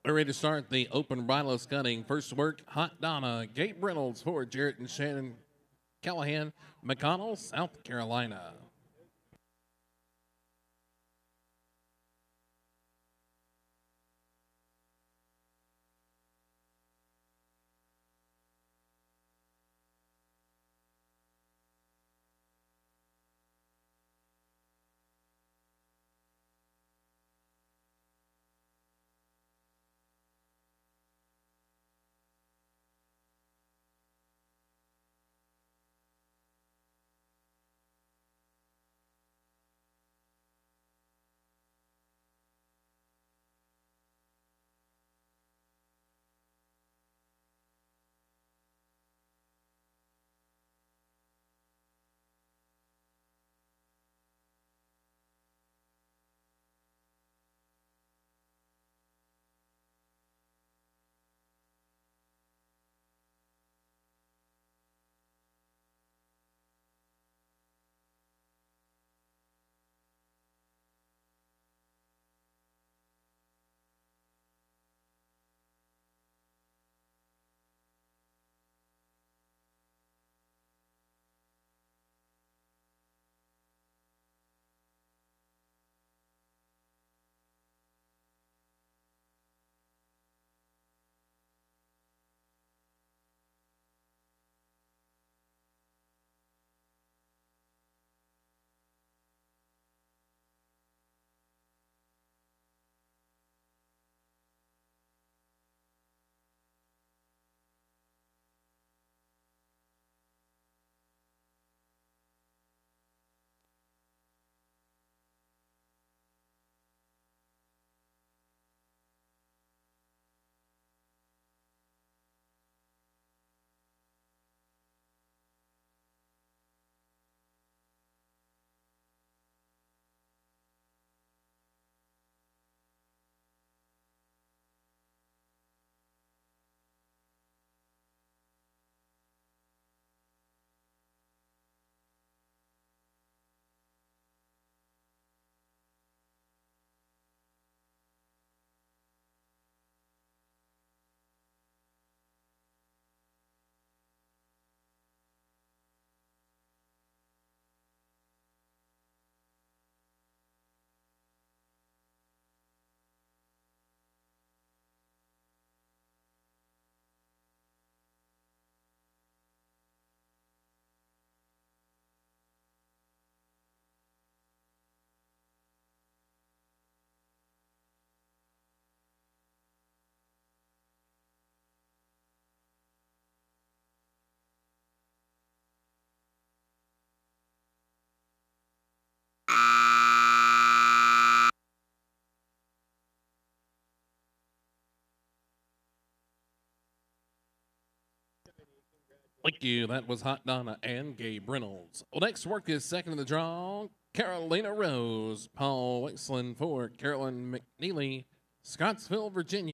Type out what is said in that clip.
We're ready to start the open bridle scudding. First work, Hot Donna, Gabe Reynolds for Jarrett and Shannon Callahan, McConnell, South Carolina. Thank you. That was Hot Donna and Gabe Reynolds. Well, next work is second in the draw, Carolina Rose, Paul Wexland for Carolyn McNeely, Scottsville, Virginia.